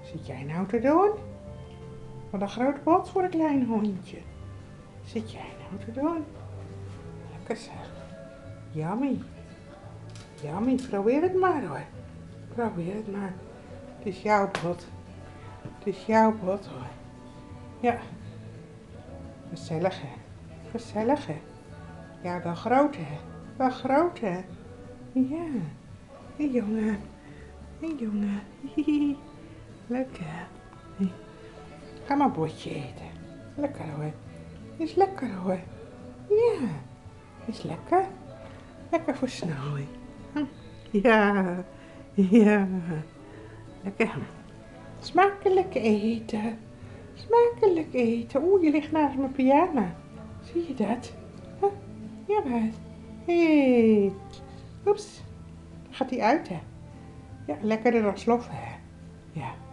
Zit jij nou te doen? Wat een groot bot voor een klein hondje. Zit jij nou te doen? Lekker zeg. Yummy. Yummy, probeer het maar hoor. Probeer het maar. Het is jouw bot. Het is jouw bot hoor. Ja. Gezellig hè. Gezellig hè. Ja, wel groot hè. Wel groot hè. Ja. Hé jongen. Hé jongen. Lekker. Ga maar botje eten. Lekker hoor. Is lekker hoor. Ja. Is lekker. Lekker voor Snowy. Ja. Ja. Lekker. Smakelijk eten. Smakelijk eten. Oeh, je ligt naast mijn pyjama. Zie je dat? Huh? Ja, maar. Hé. Oeps. Dan gaat hij uit, hè. Ja, lekkerder dan sloffen, hè. Ja.